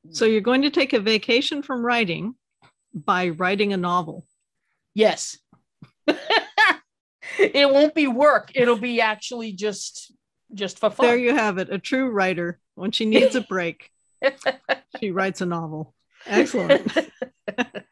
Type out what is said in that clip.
So you're going to take a vacation from writing by writing a novel. Yes. It won't be work. It'll be actually just for fun. There you have it. A true writer. When she needs a break, she writes a novel. Excellent.